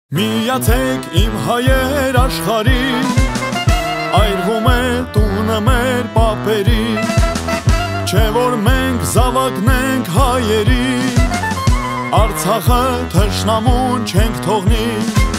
Միացեք իմ հայեր աշխարհին, այրվում է տունը մեր պապերի, չէ որ մենք զավակնենք հայերի, Արցախը թշնամուն չենք թողնի։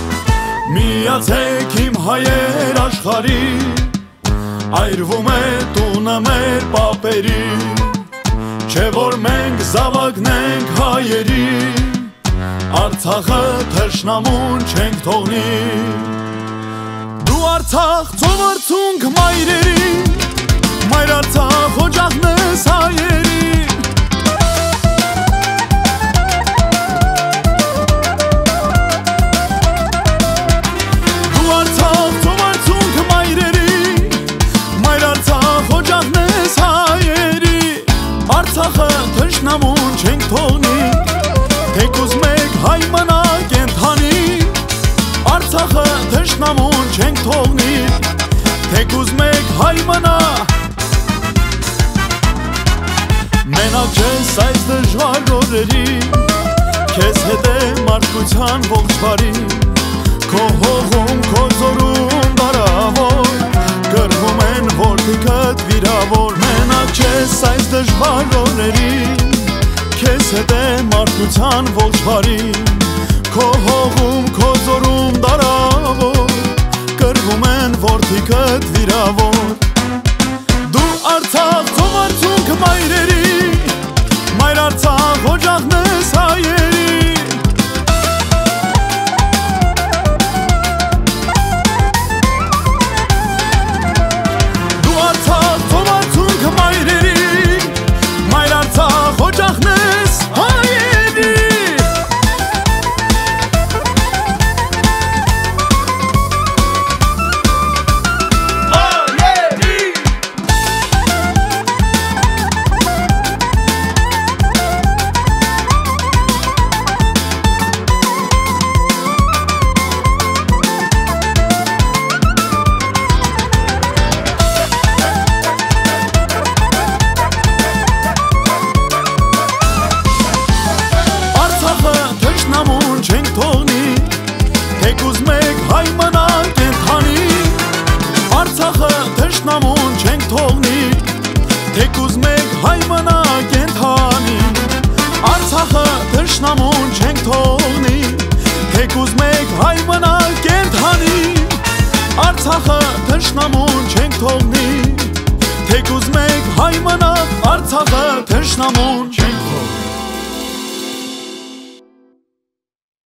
Միացեք իմ հայեր աշխարհին, այրվում է տունը մեր պապերի, չէ որ մենք զավակնենք հայերի, Արցախը թշնամուն չենք թողնի։ Դու Արցախ ծովարցունք մայրերի, մայր Արցախ օջախն ես հայերի, Դու Արցախ ծովարցունք մայրերի, մայր Արցախ օջախն ես հայերի, Արցախը թշնամուն չենք թողնի, թեկուզ մեկ հայ մնա կենթանի, Արցախը թշնամուն չենք թողնի, թեկուզ մեկ հայ մնա։ Մենակ չես այս դժվար օրերին, քեզ հետ է մարդկության ողջ բարին, քո հողում, քո ձորում դարավոր, կռվում են որդիքդ վիրավոր։ Մենակ չես այս դժվար օրերին, քեզ հետ է մարդկության ողջ բարին, քո հողում, քո ձորում դարավոր, կռվում են որդիքդ վիրավոր։ Դու Արցախ ծովարցունք մայրերի, մայր Արցախ օջախն ես հայերի, Դու Արցախ ծովարցունք մայրերի, մայր Արցախ օջախն ես հայերի, Թեկուզ մեկ հայ մնա կենթանի, Արցախը թշնամուն չենք թողնի, թեկուզ մեկ հայ մնա կենթանի, Արցախը թշնամուն չենք թողնի, թեկուզ մեկ հայ մնա կենթանի, Արցախը թշնամուն չենք թողնի, թեկուզ մեկ հայ մնա, Արցախը թշնամուն չենք